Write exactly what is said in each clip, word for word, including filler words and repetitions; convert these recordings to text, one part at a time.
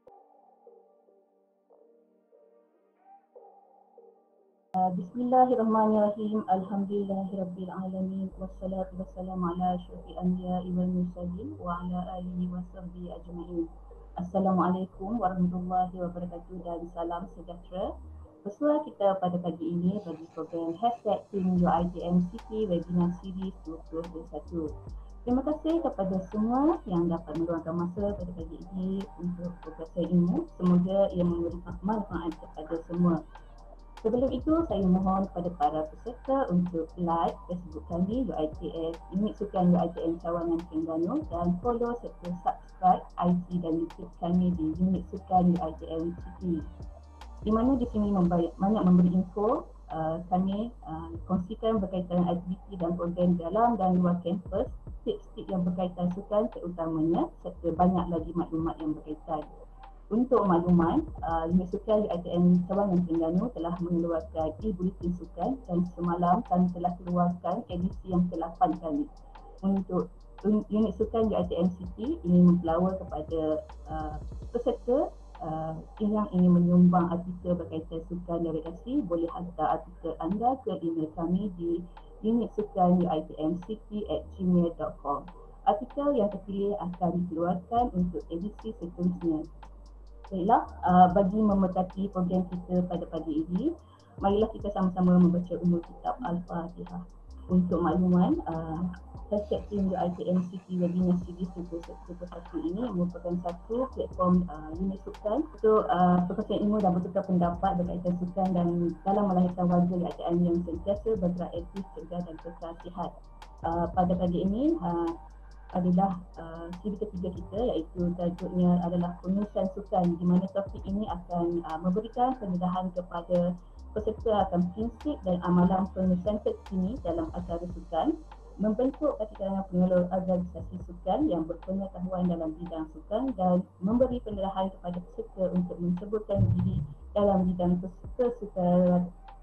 Bismillahirrahmanirrahim. Alhamdulillahirabbil alamin wassalatu wassalamu ala asyrafil anbiya'i wal mursalin wa ala alihi washabbihi ajma'in. Assalamualaikum warahmatullahi wabarakatuh dan salam sejahtera. Bersua kita pada pagi ini bagi program Hashtag Team U I T M City Webinar Series dua ribu dua puluh satu. Terima kasih kepada semua yang dapat meluangkan masa pada pagi ini untuk perkongsian ilmu. Semoga ia memberi manfaat kepada semua. Sebelum itu, saya mohon kepada para peserta untuk like Facebook kami U I T S, Unit Sukan U I T M Cawangan Terengganu dan follow serta subscribe I G dan YouTube kami di Unit Sukan U I T M City. Di mana di sini membayar, banyak memberi info, uh, kami uh, kongsikan berkaitan aktiviti dan program dalam dan luar kampus, tips-tips yang berkaitan sukan terutamanya serta banyak lagi maklumat yang berkaitan. Untuk makluman, uh, Unit Sukan U I T M Cawangan Terengganu telah mengeluarkan e-bulletin sukan dan semalam kami telah keluarkan edisi yang ke lapan kali. Untuk Unit Sukan U I T M City ingin mempelawa kepada uh, peserta uh, yang ingin menyumbang artikel berkaitan sukan dan rekreasi, boleh hantar artikel anda ke email kami di unit sukan u i t m city at gmail dot com. Artikel yang terpilih akan dikeluarkan untuk edisi seterusnya. Baiklah, uh, bagi memberkati program kita pada pagi ini, marilah kita sama-sama membaca umul kitab Al-Fatihah. Untuk makluman, uh, Hashtag Team U I T M City Webinar Series dua ribu satu ini merupakan satu platform uh, unit sukan untuk uh, perkongsian ilmu dan bertukar pendapat berkaitan sukan dan dalam melahirkan warga U I T M yang sentiasa bergerak aktif, cegah dan kekal sihat. Uh, pada pagi ini, uh, adalah uh, siri ketiga kita, iaitu tajuknya adalah pengurusan sukan, di mana topik ini akan uh, memberikan pendedahan kepada peserta akan prinsip dan amalan pengurusan terkini dalam acara sukan, membentuk katikangan pengelola organisasi sukan yang berpengetahuan dalam bidang sukan dan memberi pendedahan kepada peserta untuk menceburkan diri dalam bidang kesukaan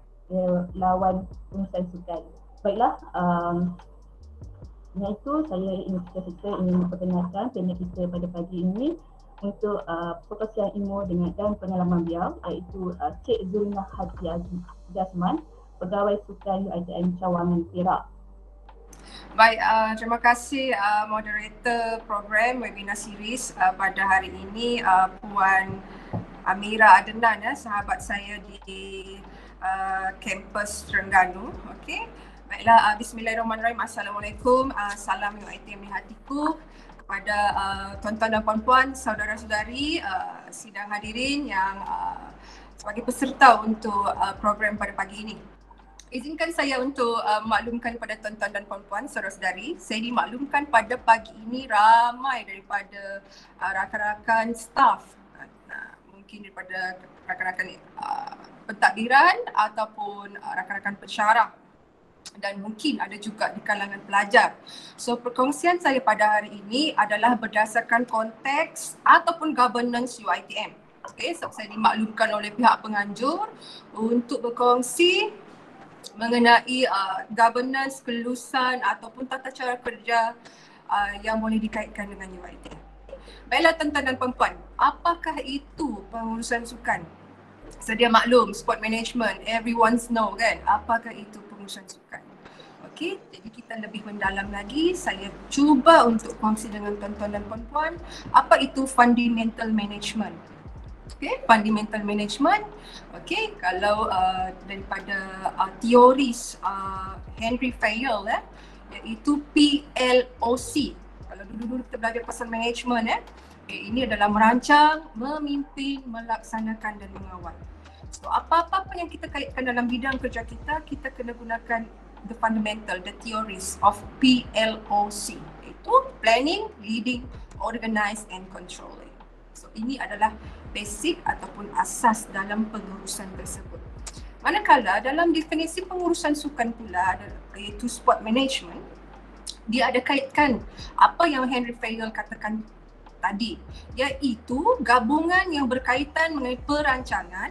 uh, lawan pengurusan sukan. Baiklah, um, dengan itu saya ingin kita ingin memperkenalkan panel kita pada pagi ini untuk uh, perkongsian ilmu dengan dan pengalaman beliau, iaitu uh, Cik Zulna Hadi Jasman, Pegawai Sukan U I T M Cawangan Perak. Baik, uh, terima kasih uh, moderator program webinar series uh, pada hari ini, uh, Puan Amira Adenan, ya, sahabat saya di uh, kampus Terengganu. Okey. Baiklah, uh, bismillahirrahmanirrahim. Assalamualaikum, uh, salam U I T M di hatiku kepada uh, tuan-tuan dan puan-puan, saudara-saudari, uh, sidang hadirin yang uh, sebagai peserta untuk uh, program pada pagi ini. Izinkan saya untuk uh, maklumkan kepada tuan-tuan dan puan-puan, saudara-saudari, saya dimaklumkan pada pagi ini ramai daripada uh, rakan-rakan staf, uh, mungkin daripada rakan-rakan uh, pentadbiran ataupun uh, rakan-rakan pensyarah, dan mungkin ada juga di kalangan pelajar. So perkongsian saya pada hari ini adalah berdasarkan konteks ataupun governance U I T M. Okay, so saya dimaklumkan oleh pihak penganjur untuk berkongsi mengenai uh, governance, kelulusan ataupun tata cara kerja uh, yang boleh dikaitkan dengan U I T M. Baiklah tuan-tuan dan puan-puan, apakah itu pengurusan sukan? Sedia maklum, sport management, everyone's know kan, apakah itu pengurusan sukan? Okey, jadi kita lebih mendalam lagi, saya cuba untuk kongsi dengan tuan-tuan dan puan-puan apa itu fundamental management. Okey, fundamental management. Okey, kalau uh, daripada uh, teoris uh, Henry Fayol, eh, iaitu P L O C. Kalau dulu-dulu kita belajar pasal management, eh, okay, ini adalah merancang, memimpin, melaksanakan dan mengawal. So apa-apa pun yang kita kaitkan dalam bidang kerja kita, kita kena gunakan the fundamental, the theories of P L O C, iaitu planning, leading, organize and controlling. So ini adalah basic ataupun asas dalam pengurusan tersebut. Manakala dalam definisi pengurusan sukan pula, iaitu sport management, dia ada kaitkan apa yang Henry Fayol katakan tadi, iaitu gabungan yang berkaitan mengenai perancangan,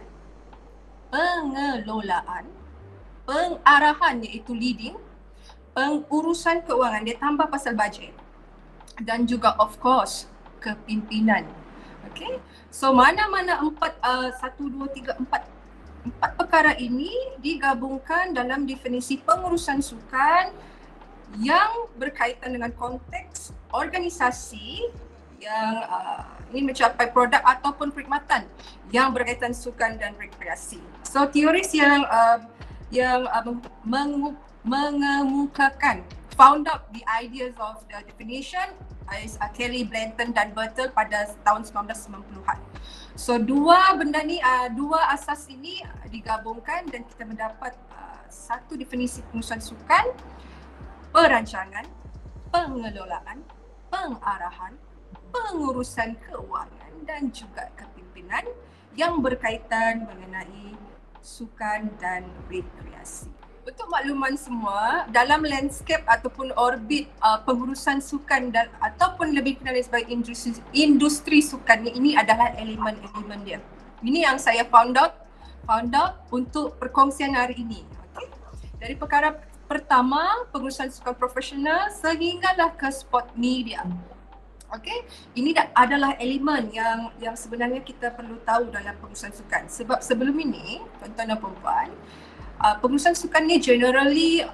pengelolaan, pengarahan iaitu leading, pengurusan keuangan, dia tambah pasal bajet, dan juga of course kepimpinan. Okay, So mana-mana empat, uh, satu, dua, tiga, empat, empat perkara ini digabungkan dalam definisi pengurusan sukan yang berkaitan dengan konteks organisasi yang uh, ingin mencapai produk ataupun perkhidmatan yang berkaitan sukan dan rekreasi. So teoris yang uh, yang uh, meng- mengemukakan found out the ideas of the definition is uh, Kelly, Blanton dan Bertel pada tahun sembilan belas sembilan puluhan. So dua benda ni, uh, dua asas ini digabungkan dan kita mendapat uh, satu definisi pengurusan sukan: perancangan, pengelolaan, pengarahan, pengurusan keuangan dan juga kepimpinan yang berkaitan mengenai sukan dan rekreasi. Untuk makluman semua, dalam landscape ataupun orbit uh, pengurusan sukan dan ataupun lebih kenal sebagai industri, industri sukan ni, ini adalah elemen-elemen dia. Ini yang saya found out, found out untuk perkongsian hari ini. Okay? Dari perkara pertama, pengurusan sukan profesional sehinggalah ke sport media. Okey, ini adalah elemen yang yang sebenarnya kita perlu tahu dalam pengurusan sukan. Sebab sebelum ini, tuan-tuan dan puan-puan, uh, pengurusan sukan ni generally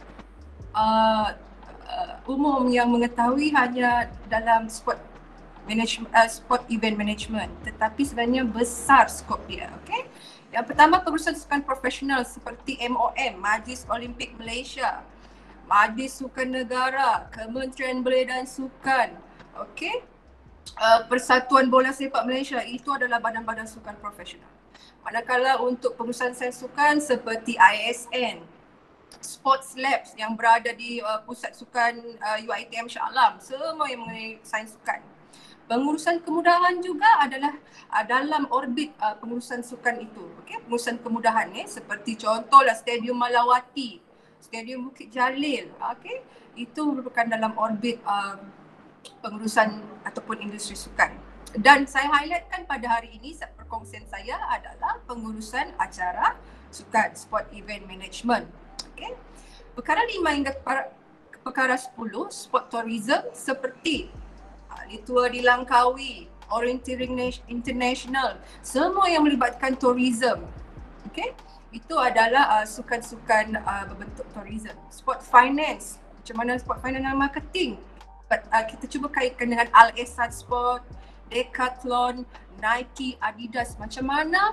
uh, uh, umum yang mengetahui hanya dalam sport management, uh, sport event management, tetapi sebenarnya besar skop dia. Okey. Yang pertama, pengurusan sukan profesional seperti M O M, Majlis Olimpik Malaysia, Majlis Sukan Negara, Kementerian Belia dan Sukan, okey, uh, Persatuan Bola Sepak Malaysia, itu adalah badan-badan sukan profesional. Manakala untuk pengurusan sains sukan seperti I S N, Sports Labs yang berada di uh, Pusat Sukan uh, U I T M Shah Alam, semua yang mengenai sains sukan. Pengurusan kemudahan juga adalah uh, dalam orbit uh, pengurusan sukan itu. Okey, pengurusan kemudahan ni seperti contohlah Stadium Malawati, Stadium Bukit Jalil, okey, itu merupakan dalam orbit uh, pengurusan ataupun industri sukan. Dan saya highlightkan pada hari ini, perkongsian saya adalah pengurusan acara sukan, sport event management. Okey. Perkara lima hingga perkara sepuluh, sport tourism seperti Litua di Langkawi, Orienteering International, semua yang melibatkan tourism. Okey, itu adalah uh, sukan-sukan uh, berbentuk tourism. Sport finance, macam mana sport finance dan marketing. But, uh, kita cuba kaitkan dengan Al-Esad Sport, Decathlon, Nike, Adidas, macam mana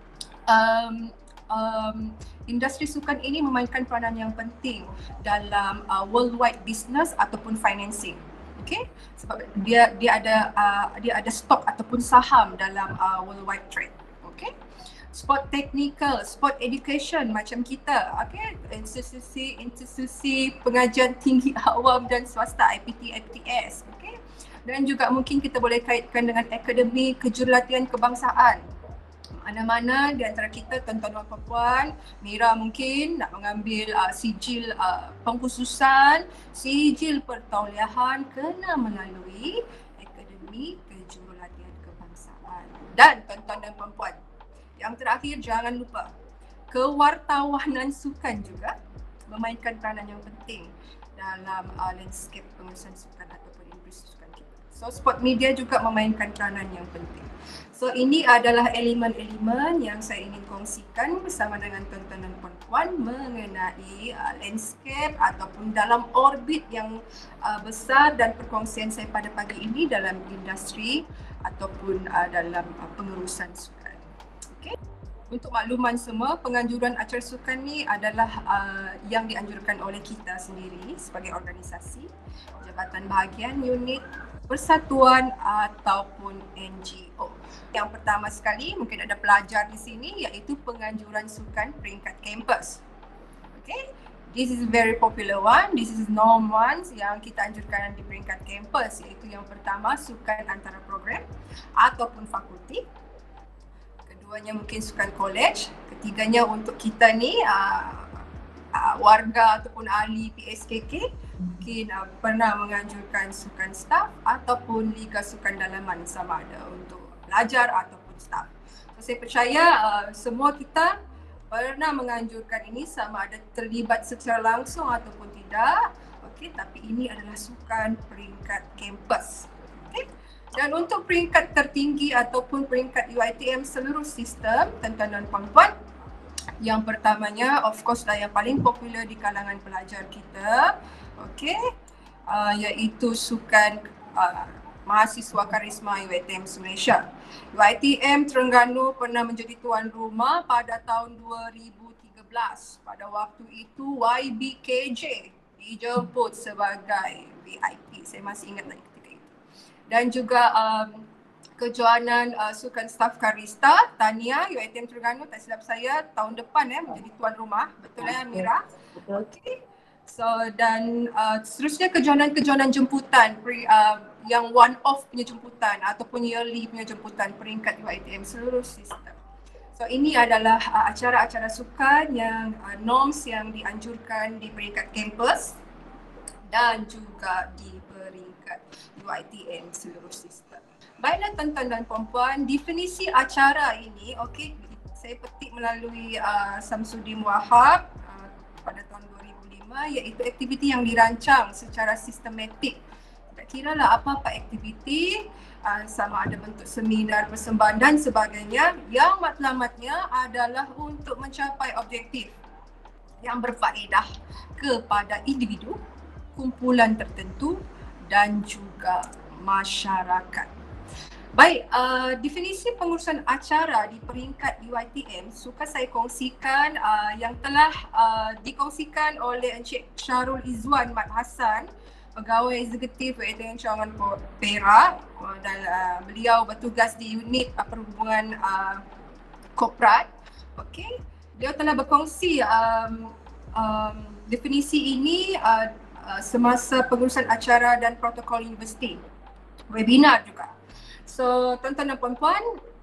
um, um, industri sukan ini memainkan peranan yang penting dalam uh, worldwide business ataupun financing. Okey, sebab dia dia ada uh, dia ada stok ataupun saham dalam uh, worldwide trade. Okey, sport technical, sport education macam kita, okey, institusi institusi pengajian tinggi awam dan swasta, I P T I P T S, okey, dan juga mungkin kita boleh kaitkan dengan akademi kejurulatihan kebangsaan. Mana-mana di antara kita, tuan-tuan dan puan-puan, Mira mungkin nak mengambil uh, sijil uh, pengkhususan, sijil pertauliahan kena melalui Akademi Kejurulatihan Kebangsaan. Dan tuan-tuan dan puan-puan, yang terakhir jangan lupa, kewartawanan sukan juga memainkan peranan yang penting dalam uh, landscape pengurusan sukan ataupun industri sukan kita. So sport media juga memainkan peranan yang penting. So ini adalah elemen-elemen yang saya ingin kongsikan bersama dengan tuan-tuan dan puan-puan mengenai uh, landscape ataupun dalam orbit yang uh, besar dan perkongsian saya pada pagi ini dalam industri ataupun uh, dalam uh, pengurusan sukan. Okay. Untuk makluman semua, penganjuran acara sukan ni adalah uh, yang dianjurkan oleh kita sendiri sebagai organisasi, Jabatan Bahagian, unit, persatuan ataupun N G O. Yang pertama sekali, mungkin ada pelajar di sini, iaitu penganjuran sukan peringkat kampus. Okay, this is a very popular one. This is norm ones yang kita anjurkan di peringkat kampus, iaitu yang pertama sukan antara program ataupun fakulti. Keduanya mungkin sukan college. Ketiganya untuk kita ni uh, uh, warga ataupun ahli P S K K, mungkin uh, pernah menganjurkan sukan staff ataupun liga sukan dalaman sama ada untuk pelajar ataupun staff. So, saya percaya uh, semua kita pernah menganjurkan ini sama ada terlibat secara langsung ataupun tidak. Okey, tapi ini adalah sukan peringkat kampus. Okey. Dan untuk peringkat tertinggi ataupun peringkat U I T M seluruh sistem, tuan-tuan dan puan-puan, yang pertamanya of course lah yang paling popular di kalangan pelajar kita, okey, uh, iaitu sukan uh, mahasiswa karisma U I T M Malaysia. U I T M Terengganu pernah menjadi tuan rumah pada tahun dua ribu tiga belas. Pada waktu itu Y B K J dijemput sebagai V I P. Saya masih ingat lagi ketika itu. Dan juga um, kejohanan uh, sukan staf Karista, Tania, U I T M Terengganu, tak silap saya tahun depan eh menjadi tuan rumah. Betul eh Amira? Betul. Okey. So dan uh, seterusnya kejohanan-kejohanan jemputan pre, uh, yang one off punya jemputan ataupun yearly punya jemputan peringkat U I T M seluruh sistem. So ini adalah uh, acara-acara sukan yang uh, norms yang dianjurkan di peringkat kampus dan juga di peringkat U I T M seluruh sistem. Baiklah tuan-tuan dan puan-puan, definisi acara ini okey saya petik melalui uh, Samsudin Wahab uh, pada tahun dua ribu lima, iaitu aktiviti yang dirancang secara sistematik. Tak kira lah apa-apa aktiviti, uh, sama ada bentuk seminar, persembahan dan sebagainya, yang matlamatnya adalah untuk mencapai objektif yang berfaedah kepada individu, kumpulan tertentu dan juga masyarakat. Baik, uh, definisi pengurusan acara di peringkat U I T M suka saya kongsikan uh, yang telah uh, dikongsikan oleh Encik Syarul Izzuan Mat Hassan, Pegawai Eksekutif U I T M Cawangan Perak, uh, dan uh, beliau bertugas di unit uh, perhubungan uh, korporat. Okey, beliau telah berkongsi um, um, definisi ini uh, uh, semasa pengurusan acara dan protokol universiti, webinar juga. So, tuan-tuan dan puan-puan,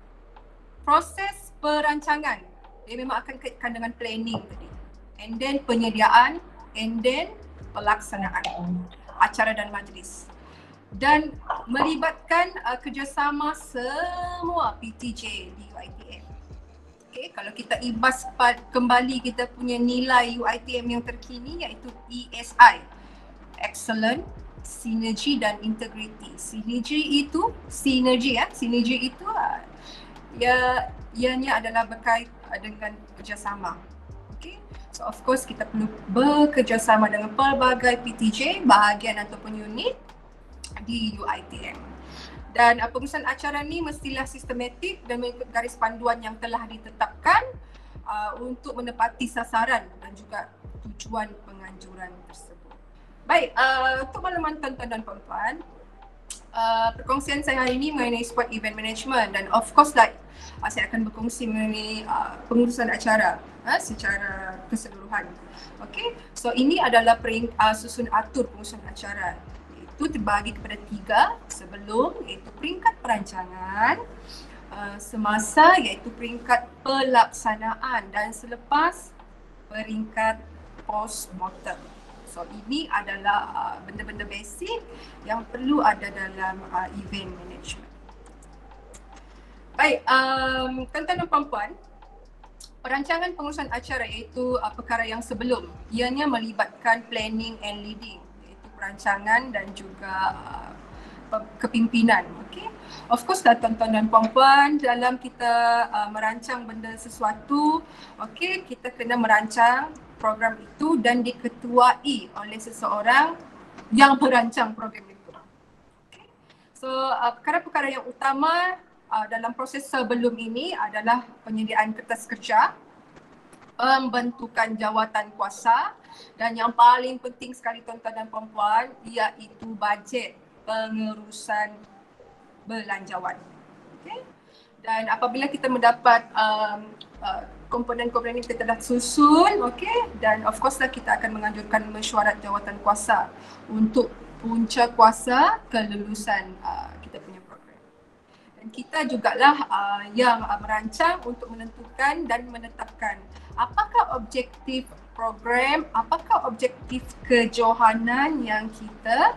proses perancangan dia memang akan kaitkan dengan planning tadi. And then penyediaan, and then pelaksanaan acara dan majlis. Dan melibatkan uh, kerjasama semua P T J di U I T M. Okay, kalau kita ibas kembali kita punya nilai U I T M yang terkini iaitu E S I, Excellent, Sinergi dan Integrity. Sinergi itu, sinergi ya, sinergi itu uh, ya, ianya adalah berkait uh, dengan kerjasama. Okay, so of course kita perlu bekerjasama dengan pelbagai P T J, bahagian ataupun unit di U I T M. Dan uh, pengurusan acara ni mestilah sistematik dan mengikut garis panduan yang telah ditetapkan uh, untuk menepati sasaran dan juga tujuan penganjuran tersebut. Baik, uh, untuk makluman tuan-tuan dan puan-puan, uh, perkongsian saya hari ini mengenai sport event management dan of course like, uh, saya akan berkongsi mengenai uh, pengurusan acara uh, secara keseluruhan. Okay, so ini adalah pering, uh, susun atur pengurusan acara. Itu terbagi kepada tiga sebelum, iaitu peringkat perancangan, uh, semasa iaitu peringkat pelaksanaan dan selepas peringkat post-mortem. So ini adalah uh, benda-benda basic yang perlu ada dalam uh, event management. Baik, um, tuan-tuan dan puan-puan, perancangan pengurusan acara iaitu uh, perkara yang sebelum, ianya melibatkan planning and leading, iaitu perancangan dan juga uh, kepimpinan. Okay? Of course lah tuan-tuan dan puan-puan, dalam kita uh, merancang benda sesuatu, okay, kita kena merancang program itu dan diketuai oleh seseorang yang merancang program itu. Okay. So uh, perkara-perkara yang utama uh, dalam proses sebelum ini adalah penyediaan kertas kerja, pembentukan jawatan kuasa dan yang paling penting sekali tuan-tuan dan puan-puan iaitu bajet pengurusan belanjawan. Okay. Dan apabila kita mendapat um, uh, komponen-komponen ini kita dah susun, okay, dan of course lah kita akan menganjurkan mesyuarat jawatan kuasa untuk punca kuasa kelulusan uh, kita punya program. Dan kita jugalah uh, yang uh, merancang untuk menentukan dan menetapkan apakah objektif program, apakah objektif kejohanan yang kita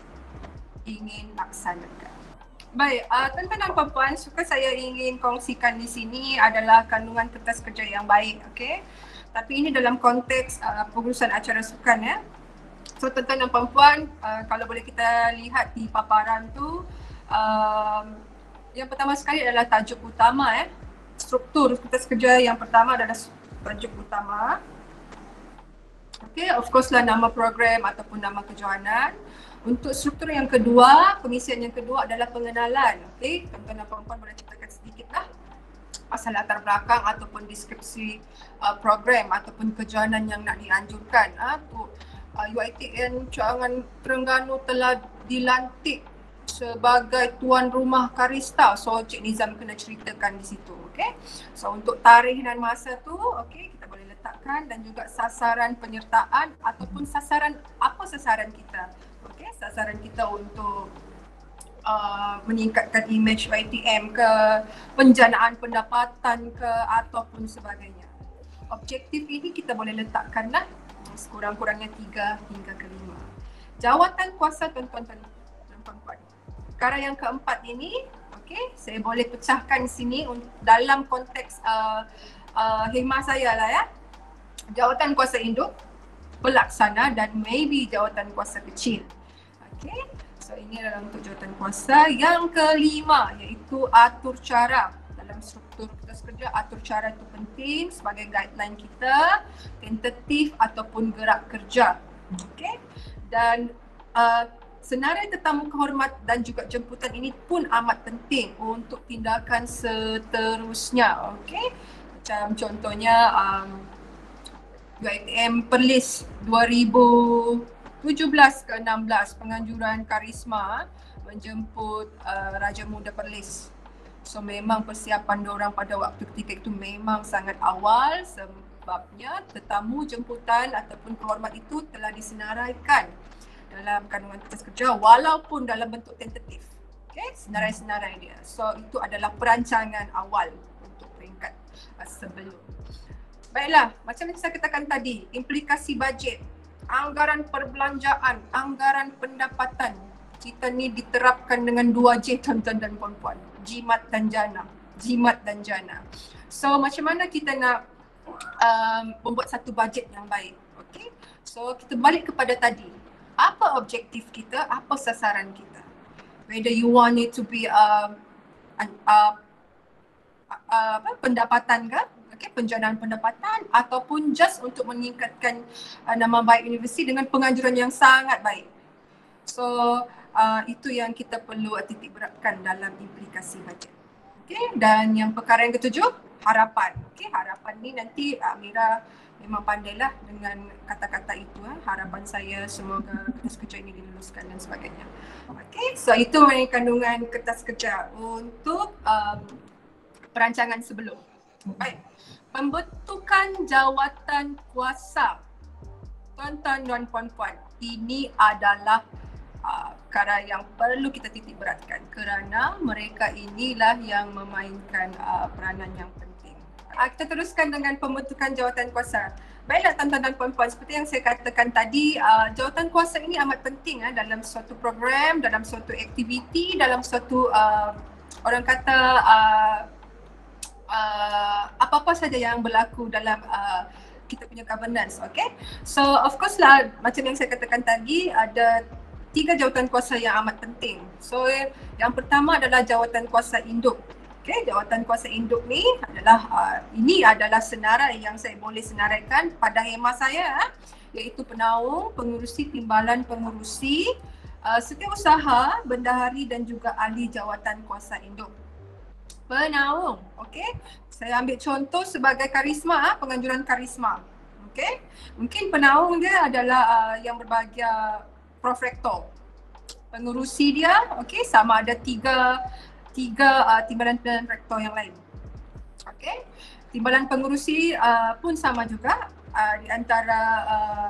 ingin laksanakan. Baik, uh, tuan-tuan dan puan-puan, suka saya ingin kongsikan di sini adalah kandungan kertas kerja yang baik, okey. Tapi ini dalam konteks uh, pengurusan acara sukan ya. So tuan-tuan dan puan-puan, uh, kalau boleh kita lihat di paparan tu, Um, yang pertama sekali adalah tajuk utama eh. Struktur kertas kerja yang pertama adalah tajuk utama. Okay, of course lah nama program ataupun nama kejohanan. Untuk struktur yang kedua, pengisian yang kedua adalah pengenalan. Okay, tuan-tuan dan puan-puan boleh ceritakan sedikit lah pasal latar belakang ataupun deskripsi uh, program ataupun kejohanan yang nak dianjurkan. Uh, tu, uh, U I T N Cawangan Terengganu telah dilantik sebagai tuan rumah Karista. So Cik Nizam kena ceritakan di situ. Okay, so untuk tarikh dan masa tu, okay, kita boleh letakkan, dan juga sasaran penyertaan ataupun sasaran, apa sasaran kita. Okay, sasaran kita untuk uh, meningkatkan image U I T M ke, penjanaan pendapatan ke, ataupun sebagainya. Objektif ini kita boleh letakkanlah sekurang-kurangnya tiga hingga ke lima. Jawatan kuasa tuan-tuan dan puan-puan. Perkara yang keempat ini, okay, saya boleh pecahkan sini dalam konteks uh, uh, hemah saya lah ya. Jawatan kuasa induk, pelaksana, dan maybe jawatan kuasa kecil. Okay, so ini adalah untuk jawatan kuasa. Yang kelima iaitu atur cara. Dalam struktur kertas kerja, atur cara itu penting sebagai guideline kita, tentatif ataupun gerak kerja. Okay, dan uh, senarai tetamu kehormat dan juga jemputan ini pun amat penting untuk tindakan seterusnya. Okay, macam contohnya um, U I T M Perlis dua ribu tujuh belas ke enam belas, penganjuran Karisma menjemput uh, Raja Muda Perlis. So memang persiapan diorang pada waktu ketika itu memang sangat awal, sebabnya tetamu jemputan ataupun kehormat itu telah disenaraikan dalam kandungan kertas kerja walaupun dalam bentuk tentatif. Okay, senarai-senarai dia. So itu adalah perancangan awal untuk peringkat uh, sebelum. Baiklah, macam yang saya katakan tadi, implikasi bajet, anggaran perbelanjaan, anggaran pendapatan. Kita ni diterapkan dengan dua J, tuan-tuan dan puan-puan. Jimat dan jana. Jimat dan jana. So macam mana kita nak um, membuat satu bajet yang baik? Okay? So kita balik kepada tadi. Apa objektif kita? Apa sasaran kita? Whether you want it to be uh, uh, uh, uh, apa, pendapatan ke? Okay, penjanaan pendapatan, ataupun just untuk meningkatkan uh, nama baik universiti dengan penganjuran yang sangat baik. So uh, itu yang kita perlu titik beratkan dalam implikasi bajet. Okay, dan yang perkara yang ketujuh, harapan. Okay, harapan ni nanti uh, Mira memang pandailah dengan kata-kata itu. Eh. Harapan saya semoga kertas kerja ini diluluskan dan sebagainya. Okay, so itu kandungan kertas kerja untuk um, perancangan sebelum. Baik, pembentukan jawatan kuasa. Tuan-tuan dan puan-puan, ini adalah uh, perkara yang perlu kita titik beratkan kerana mereka inilah yang memainkan uh, peranan yang penting. Uh, kita teruskan dengan pembentukan jawatan kuasa. Baiklah tuan-tuan dan puan-puan, seperti yang saya katakan tadi, uh, jawatan kuasa ini amat penting uh, dalam suatu program, dalam suatu aktiviti, dalam suatu uh, orang kata uh, Uh, apa-apa saja yang berlaku dalam uh, kita punya governance, okay? So of course lah, macam yang saya katakan tadi, ada tiga jawatan kuasa yang amat penting. So yang pertama adalah jawatan kuasa induk. Okay, jawatan kuasa induk ni adalah uh, ini adalah senarai yang saya boleh senaraikan pada hemah saya, iaitu penaung, pengurusi, timbalan pengurusi, uh, setiausaha, bendahari dan juga ahli jawatan kuasa induk. Penaung, okey. Saya ambil contoh sebagai Karisma, penganjuran Karisma. Okey. Mungkin penaung dia adalah uh, yang berbahagia Prof Rektor. Pengurusi dia, okey, sama ada tiga tiga uh, timbalan rektor yang lain. Okey. Timbalan pengurusi uh, pun sama juga uh, di antara uh,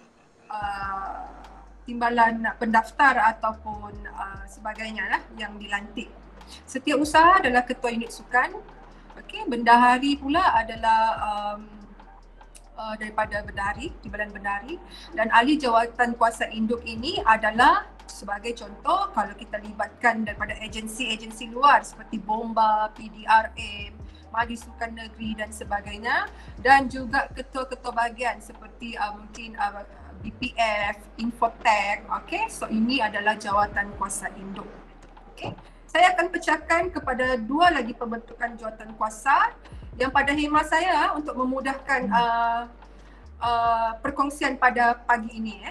uh, timbalan pendaftar ataupun uh, sebagainya lah yang dilantik. Setiausaha adalah ketua unit sukan. Okey, bendahari pula adalah um, uh, daripada bendahari, timbalan bendahari, dan ahli jawatan kuasa induk ini adalah sebagai contoh kalau kita libatkan daripada agensi-agensi luar seperti Bomba, P D R M, Majlis Sukan Negeri dan sebagainya, dan juga ketua-ketua bahagian seperti uh, mungkin uh, B P F, Infotech. Okey, so ini adalah jawatan kuasa induk. Okey. Saya akan pecahkan kepada dua lagi pembentukan jawatan kuasa yang pada khemah saya untuk memudahkan uh, uh, perkongsian pada pagi ini. Eh.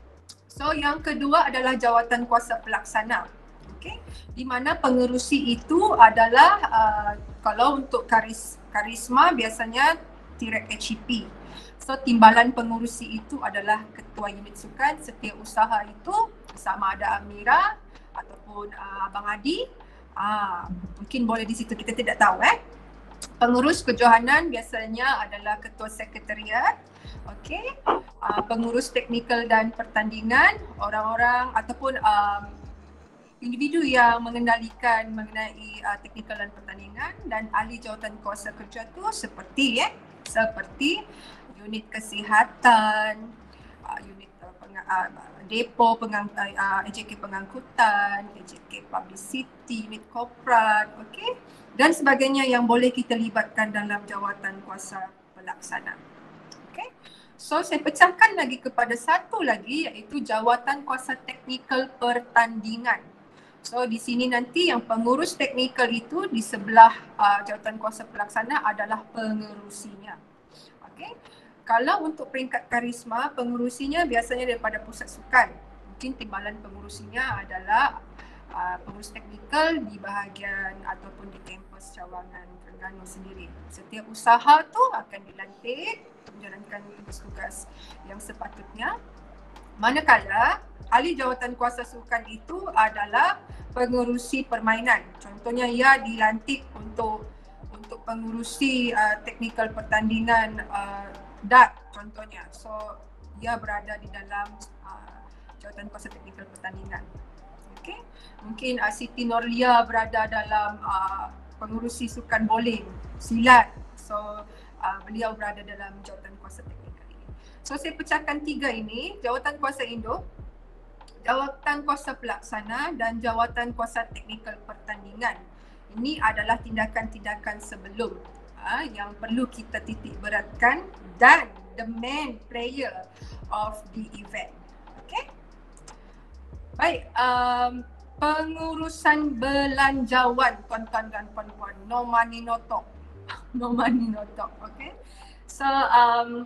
So yang kedua adalah jawatan kuasa pelaksana. Okey. Di mana pengerusi itu adalah uh, kalau untuk karis, karisma biasanya Tirek H E P. So timbalan pengurusi itu adalah ketua unit sukan, setiausaha itu sama ada Amira ataupun uh, Abang Adi. Ah, mungkin boleh di situ, kita tidak tahu eh. Pengurus kejohanan biasanya adalah ketua sekretariat. Okey. Uh, pengurus teknikal dan pertandingan, orang-orang ataupun um, individu yang mengendalikan mengenai uh, teknikal dan pertandingan, dan ahli jawatan kuasa kerja tu seperti eh seperti unit kesihatan, uh, unit uh, peng- uh, depo pengang, uh, uh, A J K pengangkutan, A J K publicity, unit korporat, okey, dan sebagainya yang boleh kita libatkan dalam jawatan kuasa pelaksana. Okey. So saya pecahkan lagi kepada satu lagi, iaitu jawatan kuasa teknikal pertandingan. So di sini nanti yang pengurus teknikal itu di sebelah uh, jawatan kuasa pelaksana adalah pengerusinya. Okey. Kalau untuk peringkat karisma, pengurusinya biasanya daripada pusat sukan. Mungkin timbalan pengurusinya adalah uh, pengurus teknikal di bahagian ataupun di kampus cawangan Terengganu sendiri. Setiap usaha tu akan dilantik menjalankan tugas-tugas yang sepatutnya. Manakala ahli jawatan kuasa sukan itu adalah pengurusi permainan. Contohnya ia dilantik untuk untuk pengurusi uh, teknikal pertandingan uh, dart contohnya. So ia berada di dalam uh, jawatan kuasa teknikal pertandingan. Okey. Mungkin uh, Siti Norlia berada dalam uh, pengurusi sukan bowling, silat. So uh, beliau berada dalam jawatan kuasa teknikal ini. So saya pecahkan tiga ini, jawatan kuasa induk, jawatan kuasa pelaksana dan jawatan kuasa teknikal pertandingan. Ini adalah tindakan-tindakan sebelum uh, yang perlu kita titik beratkan dan the main player of the event. Okay? Baik, um, pengurusan belanjawan tuan-tuan dan puan-puan, no money no talk. No money no talk, okay? So, um,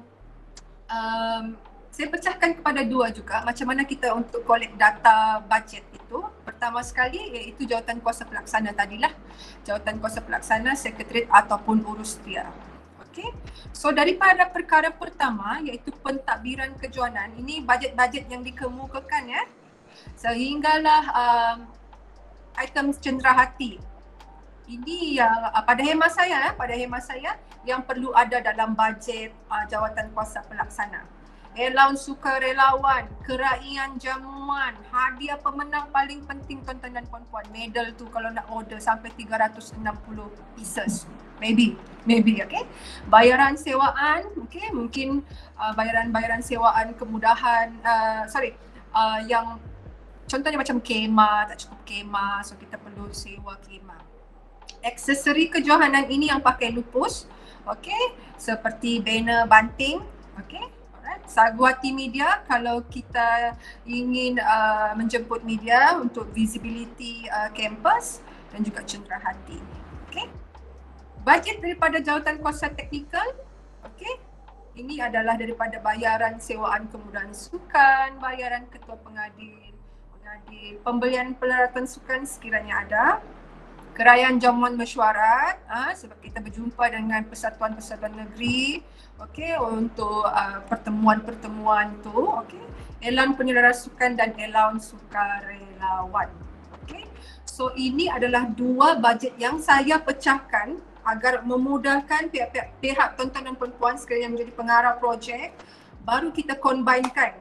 um, saya pecahkan kepada dua juga macam mana kita untuk collect data budget itu. Pertama sekali iaitu jawatan kuasa pelaksana tadilah. Jawatan kuasa pelaksana, sekretariat ataupun urus dia. Okey. So daripada perkara pertama iaitu pentadbiran kejohanan, ini bajet-bajet yang dikemukakan ya. Sehinggalah um, item cenderahati. Ini yang uh, pada khemah saya, pada khemah saya yang perlu ada dalam bajet uh, jawatan kuasa pelaksana. Allowance sukarelawan, keraian jamuan, hadiah pemenang paling penting tuan-tuan dan puan-puan. Medal tu kalau nak order sampai tiga ratus enam puluh pieces. Maybe, maybe, okay. Bayaran sewaan, okay. Mungkin uh, bayaran-bayaran sewaan kemudahan, uh, sorry, uh, yang contohnya macam kemah, tak cukup kemah, so kita perlu sewa kemah. Aksesori kejohanan ini yang pakai lupus, okay. Seperti banner banting, okay. Saguati media kalau kita ingin uh, menjemput media untuk visibility uh, kampus dan juga cenderahati. Okey. Bajet daripada jawatan kuasa teknikal, okey. Ini adalah daripada bayaran sewaan kemudahan sukan, bayaran ketua pengadil, pengadil, pembelian peralatan sukan sekiranya ada. Keraian jamuan mesyuarat, ha, sebab kita berjumpa dengan persatuan-persatuan negeri, okey, untuk uh, pertemuan-pertemuan tu, okey. Elan penyelarasan sukan dan elan sukarelawan. Okey. So ini adalah dua bajet yang saya pecahkan agar memudahkan pihak-pihak pihak tuan-tuan dan puan-puan sekalian menjadi pengarah projek, baru kita combinekan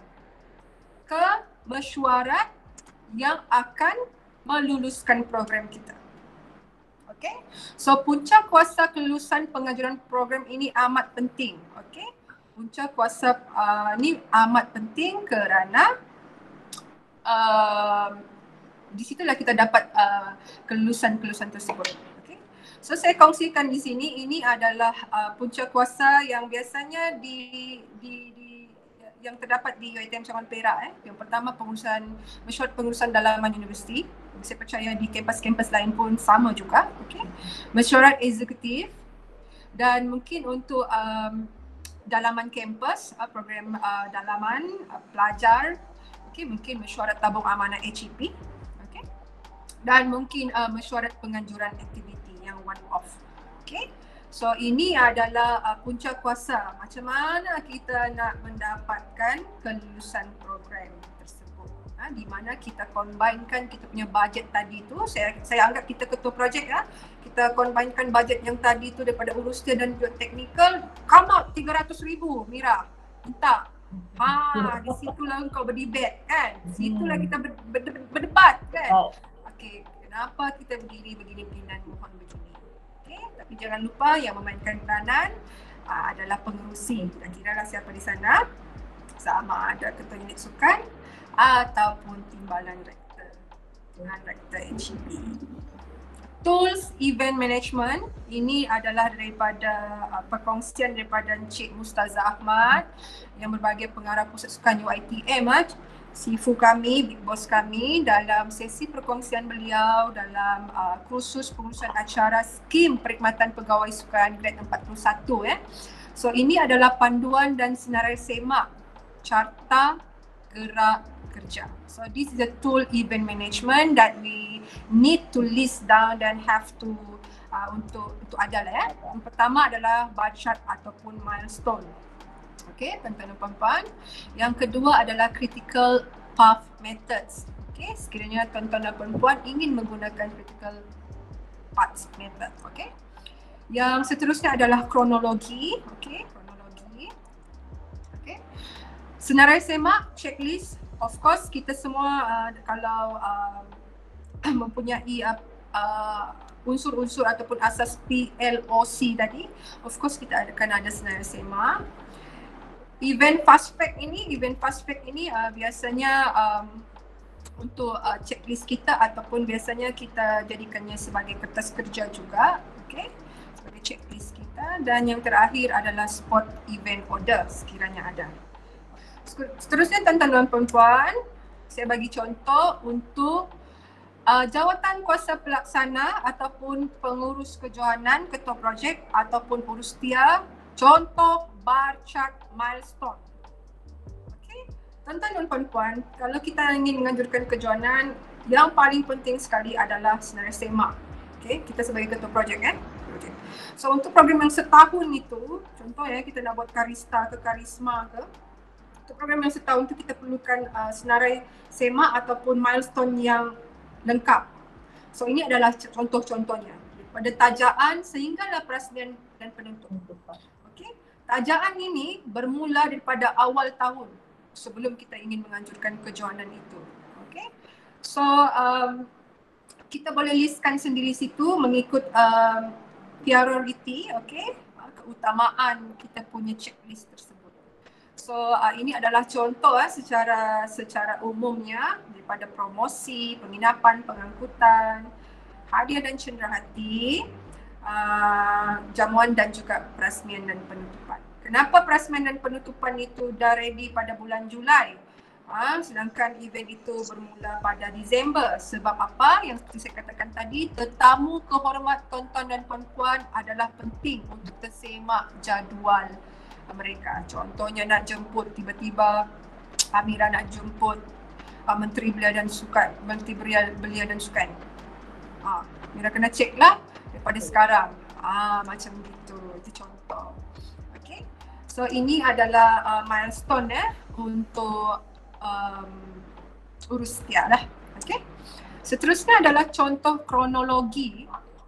ke mesyuarat yang akan meluluskan program kita. Okay. So punca kuasa kelulusan pengajuran program ini amat penting. Okay. Punca kuasa uh, ni amat penting kerana uh, di situlah kita dapat uh, kelulusan-kelulusan tersebut. Okay. So saya kongsikan di sini, ini adalah uh, punca kuasa yang biasanya di, di, di yang terdapat di U I T M Cawangan Perak. Eh. Yang pertama pengurusan mesyuarat pengurusan dalaman universiti. Saya percaya di kampus-kampus lain pun sama juga. Okay. Mesyuarat eksekutif, dan mungkin untuk um, dalaman kampus, uh, program uh, dalaman uh, pelajar, okay, mungkin mesyuarat tabung amanah H E P, okay. Dan mungkin uh, mesyuarat penganjuran aktiviti yang one off. Okay. So ini adalah uh, punca kuasa macam mana kita nak mendapatkan kelulusan program tersebut. Ha, di mana kita combinekan kita punya bajet tadi tu, saya saya anggap kita ketua projek ya. Kita combinekan bajet yang tadi tu daripada urusnya dan juga teknikal, come out tiga ratus ribu Mira. Minta. Ha, di situlah kau berdebat kan. Di situlah kita ber, ber, ber, berdebat kan. Okey, kenapa kita berdiri begini begini dan mohon begini. Okay, tapi jangan lupa yang memainkan peranan uh, adalah pengerusi. Dan kiralah siapa di sana, sama ada ketua unit sukan ataupun timbalan rektor dengan rektor H E P. Tools event management ini adalah daripada uh, perkongsian daripada Encik Mustazah Ahmad yang berbagai pengarah pusat sukan U I T M, uh, sifu kami, big boss kami dalam sesi perkongsian beliau dalam uh, kursus pengurusan acara skim perkhidmatan pegawai sukan grade empat puluh satu ya. So ini adalah panduan dan senarai semak carta gerak kerja. So this is a tool event management that we need to list down dan have to uh, untuk untuk ada lah ya. Yang pertama adalah bar chart ataupun milestone. Okey, tuan-tuan dan puan-puan. Yang kedua adalah critical path methods. Okey, sekiranya tuan-tuan dan puan-puan ingin menggunakan critical path method, okey. Yang seterusnya adalah kronologi, okey, kronologi. Okey. Senarai semak, checklist. Of course, kita semua uh, kalau uh, mempunyai uh, uh, unsur-unsur ataupun asas P L O C tadi, of course kita akan ada senarai semak. Event fast fact ini, event fast fact ini uh, biasanya um, untuk uh, checklist kita ataupun biasanya kita jadikannya sebagai kertas kerja juga, okey, sebagai checklist kita. Dan yang terakhir adalah spot event order sekiranya ada. Seterusnya tuan-tuan dan puan-puan, saya bagi contoh untuk uh, jawatan kuasa pelaksana ataupun pengurus kejohanan, ketua projek ataupun urus setia. Contoh bar chart milestone. Okey, tuan-tuan dan puan-puan, kalau kita ingin menganjurkan kejohanan, yang paling penting sekali adalah senarai semak. Okey, kita sebagai ketua projek kan. Okay. So untuk program yang setahun itu, contoh ya kita nak buat karista ke karisma ke, untuk program yang setahun itu kita perlukan uh, senarai semak ataupun milestone yang lengkap. So ini adalah contoh-contohnya. Pada tajaan sehinggalah perasmian dan penentuan. Okey. Tajaan ini bermula daripada awal tahun sebelum kita ingin menganjurkan kejohanan itu. Okey. So um, kita boleh listkan sendiri situ mengikut um, priority, okey, keutamaan kita punya checklist tersebut. So uh, ini adalah contoh uh, secara secara umumnya daripada promosi, penginapan, pengangkutan, hadiah dan cenderahati, uh, jamuan dan juga perasmian dan penutupan. Kenapa perasmian dan penutupan itu dah ready pada bulan Julai? Uh, sedangkan event itu bermula pada Disember. Sebab apa? Yang seperti saya katakan tadi, tetamu kehormat tuan-tuan dan puan-puan adalah penting untuk tersemak jadual mereka. Contohnya nak jemput tiba-tiba Amira nak jemput uh, Menteri Belia dan Sukan, Menteri Belia, Belia dan Sukan. Ah, Mira kena cek lah daripada sekarang. Ah, macam gitu. Itu contoh. Okay. So ini adalah uh, milestone eh untuk um, urus setia lah. Okay. Seterusnya adalah contoh kronologi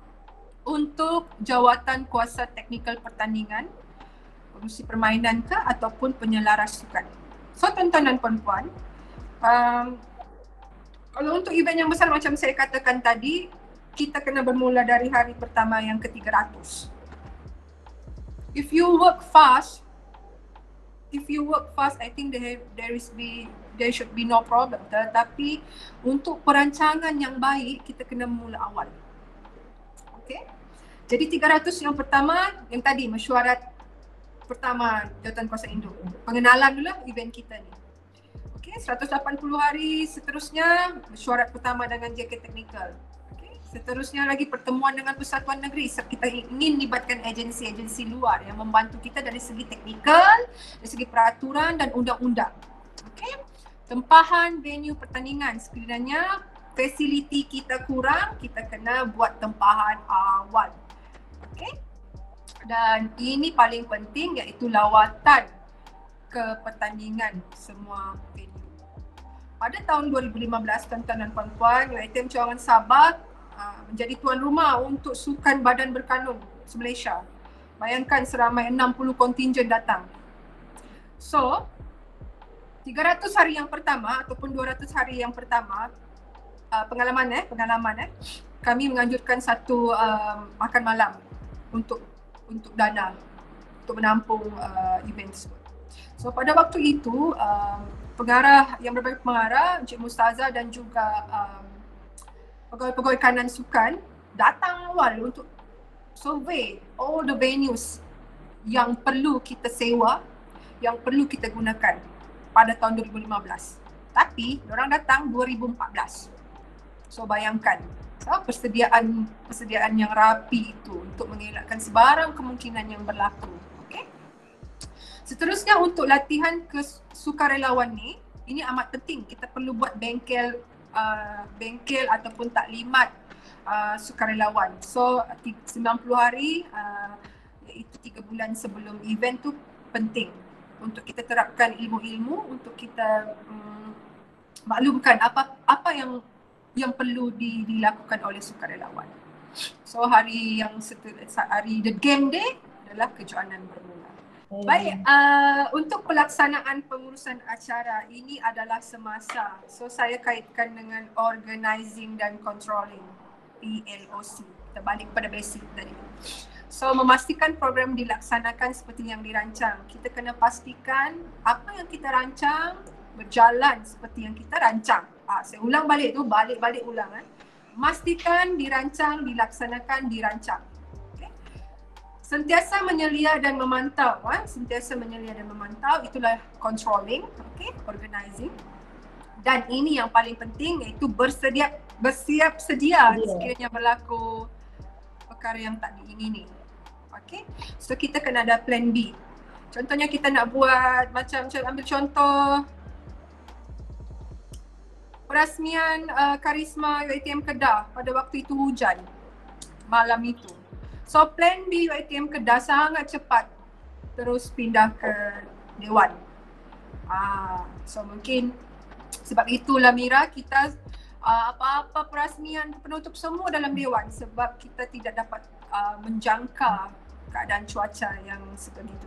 untuk jawatan kuasa teknikal pertandingan, urusi permainan ke ataupun penyelaras sukan. So tuan-tuan dan puan-puan, um, kalau untuk event yang besar macam saya katakan tadi, kita kena bermula dari hari pertama yang ke tiga ratus. If you work fast, if you work fast, I think there there is be there should be no problem. Tetapi untuk perancangan yang baik, kita kena mula awal. Okay? Jadi tiga ratus yang pertama, yang tadi mesyuarat pertama jawatan kuasa induk. Pengenalan dulu lah event kita ni. Okay? Okay, seratus lapan puluh hari seterusnya mesyuarat pertama dengan J K Technical. Okay, seterusnya lagi pertemuan dengan Persatuan Negeri. Kita ingin libatkan agensi-agensi luar yang membantu kita dari segi teknikal, dari segi peraturan dan undang-undang. Okay, tempahan venue pertandingan. Sekiranya fasiliti kita kurang, kita kena buat tempahan awal. Okay, dan ini paling penting iaitu lawatan ke pertandingan semua venue. Pada tahun dua ribu lima belas, tuan-tuan dan puan-puan, U I T M Cawangan Sabah uh, menjadi tuan rumah untuk Sukan Badan Berkanun se-Malaysia. Bayangkan seramai enam puluh kontingen datang. So, tiga ratus hari yang pertama ataupun dua ratus hari yang pertama, uh, pengalaman eh, pengalaman eh, kami menganjurkan satu uh, makan malam untuk untuk dana, untuk menampung uh, event tersebut. So pada waktu itu, um, pengarah yang berbagai pengarah, Encik Mustazah dan juga um, pegawai-pegawai kanan sukan datang awal untuk survey all the venues yang perlu kita sewa, yang perlu kita gunakan pada tahun dua ribu lima belas. Tapi diorang datang dua ribu empat belas. So bayangkan, so, persediaan persediaan yang rapi itu untuk mengelakkan sebarang kemungkinan yang berlaku. Seterusnya untuk latihan kesukarelawan ni, ini amat penting. Kita perlu buat bengkel uh, bengkel ataupun taklimat uh, sukarelawan. So sembilan puluh hari uh, iaitu tiga bulan sebelum event tu penting untuk kita terapkan ilmu-ilmu, untuk kita um, maklumkan apa apa yang yang perlu di, dilakukan oleh sukarelawan. So hari yang hari the game day adalah kejohanan bermula. Baik, uh, untuk pelaksanaan pengurusan acara ini adalah semasa. So saya kaitkan dengan organizing dan controlling, P L O C. Kita balik pada basic tadi. So memastikan program dilaksanakan seperti yang dirancang. Kita kena pastikan apa yang kita rancang berjalan seperti yang kita rancang. Ah, saya ulang balik tu, balik-balik ulang. Eh. Pastikan dirancang, dilaksanakan, dirancang. Sentiasa menyelia dan memantau, eh? sentiasa menyelia dan memantau, itulah controlling, okay? Organizing. Dan ini yang paling penting iaitu bersedia, bersiap sedia yeah. sekiranya berlaku perkara yang tak diingini. Okay? So kita kena ada plan B. Contohnya kita nak buat macam, macam ambil contoh perasmian uh, Karisma U I T M Kedah pada waktu itu hujan malam itu. So plan B U I T M Kedah sangat cepat terus pindah ke Dewan. Ah, so mungkin sebab itulah Mira kita uh, apa-apa perasmian penutup semua dalam Dewan sebab kita tidak dapat uh, menjangka keadaan cuaca yang sebegitu.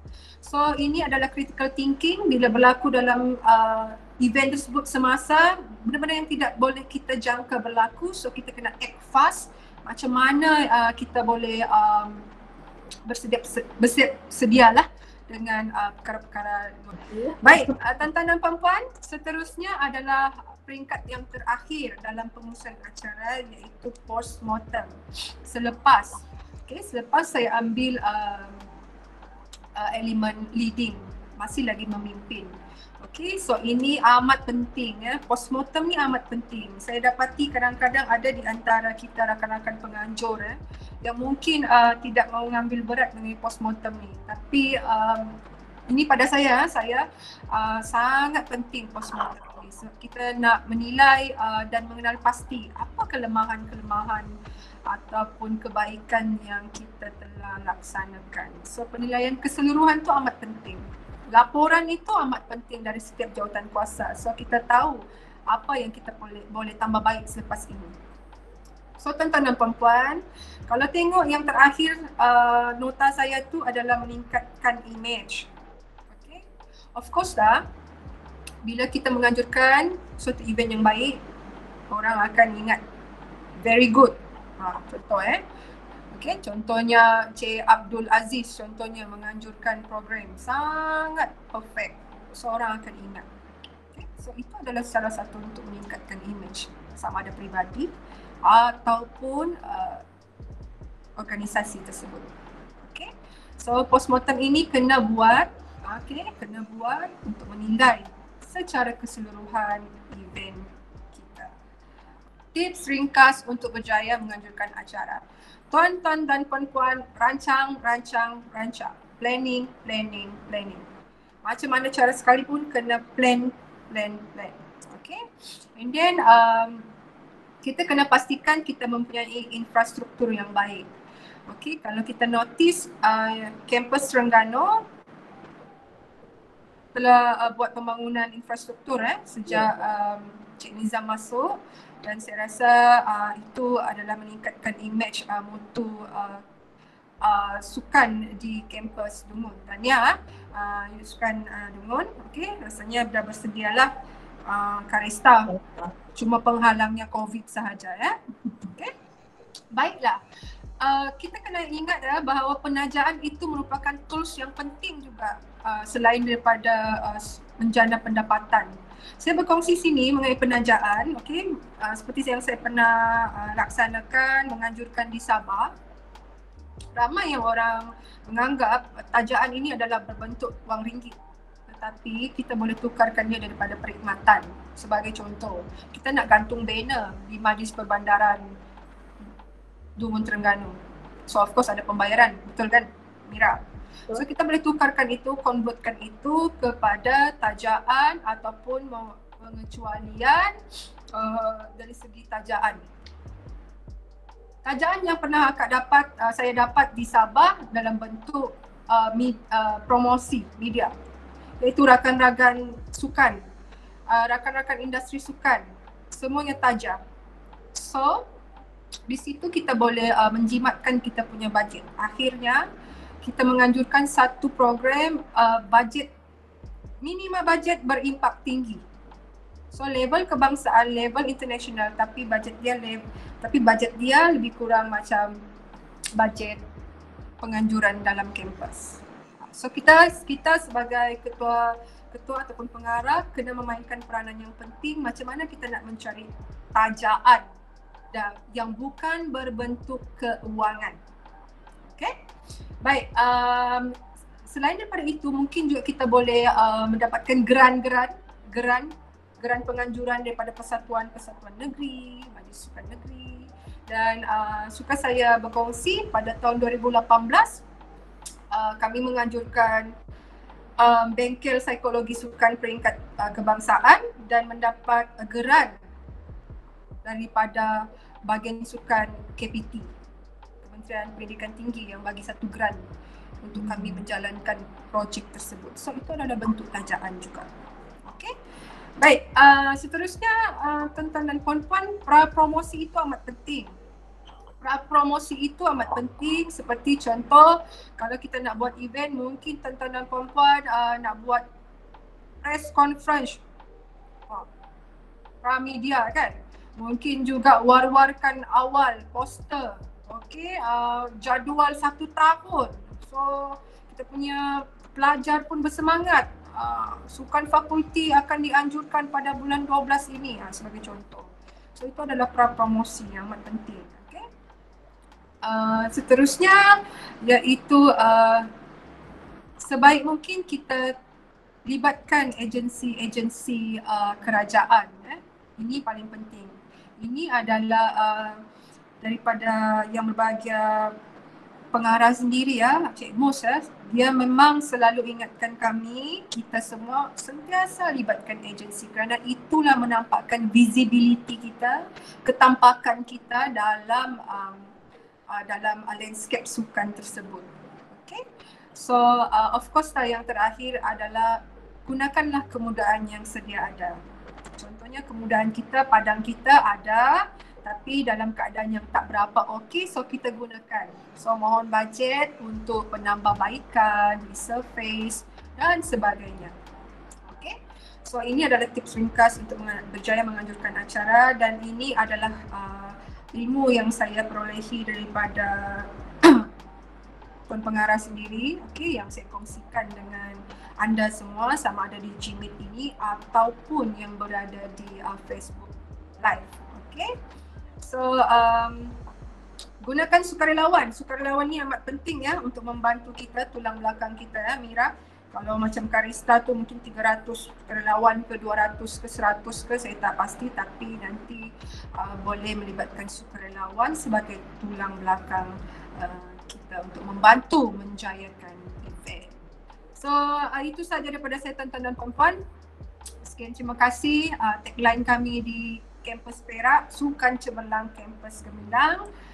So ini adalah critical thinking bila berlaku dalam uh, event tersebut semasa, benda-benda yang tidak boleh kita jangka berlaku, so kita kena act fast. Macam mana uh, kita boleh um, bersedia, bersedia sedialah dengan uh, perkara-perkara. Baik, uh, tuan-tuan dan puan-puan, seterusnya adalah peringkat yang terakhir dalam pengurusan acara iaitu postmortem. Selepas, okay, selepas saya ambil uh, uh, elemen leading, masih lagi memimpin. Okay, so ini amat penting ya. Postmortem ni amat penting. Saya dapati kadang-kadang ada di antara kita rakan-rakan penganjur eh, yang mungkin uh, tidak mau mengambil berat mengenai postmortem ni. Tapi um, ini pada saya, saya uh, sangat penting postmortem ni. So, kita nak menilai uh, dan mengenal pasti apa kelemahan-kelemahan ataupun kebaikan yang kita telah laksanakan. So penilaian keseluruhan tu amat penting. Laporan itu amat penting dari setiap jawatan kuasa. So kita tahu apa yang kita boleh boleh tambah baik selepas ini. So tuan-tuan dan puan-puan, kalau tengok yang terakhir uh, nota saya tu adalah meningkatkan image. Okay. Of course dah, bila kita menganjurkan suatu event yang baik, orang akan ingat very good. Ha, contoh eh. Okay, contohnya Encik Abdul Aziz contohnya menganjurkan program sangat perfect. So orang akan ingat. Okay, so itu adalah salah satu untuk meningkatkan image sama ada peribadi ataupun uh, organisasi tersebut. Okay, so postmortem ini kena buat, okay, kena buat untuk menilai secara keseluruhan event kita. Tips ringkas untuk berjaya menganjurkan acara. Tuan-tuan dan puan-puan, rancang, rancang, rancang. Planning, planning, planning. Macam mana cara sekalipun kena plan, plan, plan. Okay. And then um, kita kena pastikan kita mempunyai infrastruktur yang baik. Okay, kalau kita notice uh, kampus Terengganu telah uh, buat pembangunan infrastruktur eh, sejak um, Cik Nizam masuk, dan saya rasa uh, itu adalah meningkatkan image uh, mutu uh, uh, sukan di kampus Dungun. Tahniah uh, sukan uh, Dungun, okey, rasanya dah bersedialah uh, Karista. Cuma penghalangnya COVID sahaja ya. Okey. Baiklah. Uh, kita kena ingat ya bahawa penajaan itu merupakan tools yang penting juga uh, selain daripada uh, menjana pendapatan. Saya berkongsi sini mengenai penajaan, okey, uh, seperti yang saya pernah uh, laksanakan, menganjurkan di Sabah. Ramai yang orang menganggap tajaan ini adalah berbentuk wang ringgit, tetapi kita boleh tukarkan dia daripada perkhidmatan. Sebagai contoh, kita nak gantung banner di Majlis Perbandaran Dungun Terengganu. So of course ada pembayaran, betul kan Mira? So kita boleh tukarkan itu, convertkan itu kepada tajaan ataupun pengecualian uh, dari segi tajaan. Tajaan yang pernah akak dapat, uh, saya dapat di Sabah dalam bentuk uh, mid, uh, promosi media, iaitu rakan-rakan sukan, uh, rakan-rakan industri sukan, semuanya tajam. So di situ kita boleh uh, menjimatkan kita punya bajet. Akhirnya kita menganjurkan satu program uh, bajet, minimal bajet berimpak tinggi. So level kebangsaan, level international, tapi bajet dia level, tapi bajet dia lebih kurang macam bajet penganjuran dalam kampus. So kita kita sebagai ketua ketua ataupun pengarah kena memainkan peranan yang penting macam mana kita nak mencari tajaan yang bukan berbentuk keuangan. Okay? Baik, um, selain daripada itu mungkin juga kita boleh uh, mendapatkan geran-geran, geran, geran penganjuran daripada persatuan-persatuan negeri, Majlis Sukan Negeri, dan uh, suka saya berkongsi pada tahun dua ribu lapan belas uh, kami menganjurkan um, bengkel psikologi sukan peringkat uh, kebangsaan dan mendapat uh, geran daripada bahagian sukan K P T, Kementerian Pendidikan Tinggi, yang bagi satu grant untuk kami menjalankan projek tersebut. So itu adalah bentuk tajaan juga. Okey. Baik, uh, seterusnya uh, tuan-tuan dan puan-puan, pra-promosi itu amat penting. Pra-promosi itu amat penting, seperti contoh kalau kita nak buat event, mungkin tuan-tuan dan puan-puan uh, nak buat press conference, oh, pra-media kan. Mungkin juga war-warkan awal poster, okey, uh, jadual satu tahun. So kita punya pelajar pun bersemangat. Uh, sukan fakulti akan dianjurkan pada bulan dua belas ini, uh, sebagai contoh. So itu adalah pra-promosi yang amat penting. Okay. Uh, seterusnya iaitu uh, sebaik mungkin kita libatkan agensi-agensi uh, kerajaan. Eh. Ini paling penting. Ini adalah uh, daripada yang berbahagia pengarah sendiri ya, Cik Mus ya, dia memang selalu ingatkan kami, kita semua sentiasa libatkan agensi kerana itulah menampakkan visibility kita, ketampakan kita dalam um, uh, dalam uh, landscape sukan tersebut. Okay, so uh, of course lah yang terakhir adalah gunakanlah kemudahan yang sedia ada. Contohnya kemudahan kita, padang kita ada tapi dalam keadaan yang tak berapa okey, so kita gunakan. So mohon bajet untuk penambahbaikan, resurface dan sebagainya. Okey. So ini adalah tips ringkas untuk berjaya menganjurkan acara, dan ini adalah uh, ilmu yang saya perolehi daripada Tuan Pengarah sendiri, okey, yang saya kongsikan dengan anda semua, sama ada di G-Meet ini ataupun yang berada di uh, Facebook Live. Okey. So um, gunakan sukarelawan. Sukarelawan ni amat penting ya untuk membantu kita, tulang belakang kita ya Mira. Kalau macam Karista tu mungkin tiga ratus relawan ke dua ratus ke seratus ke saya tak pasti, tapi nanti uh, boleh melibatkan sukarelawan sebagai tulang belakang uh, kita untuk membantu menjayakan event. So uh, itu sahaja daripada saya tuan-tuan dan puan-puan. Sekian, terima kasih. Uh, tagline kami di kampus Perak, Sukan Cemerlang Kampus Gemilang.